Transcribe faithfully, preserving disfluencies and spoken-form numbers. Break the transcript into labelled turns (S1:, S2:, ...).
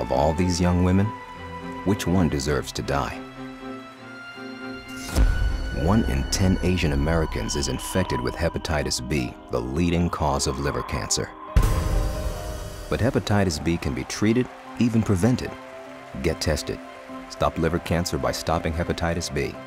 S1: Of all these young women, which one deserves to die? One in ten Asian Americans is infected with hepatitis B, the leading cause of liver cancer. But hepatitis B can be treated, even prevented. Get tested. Stop liver cancer by stopping hepatitis B.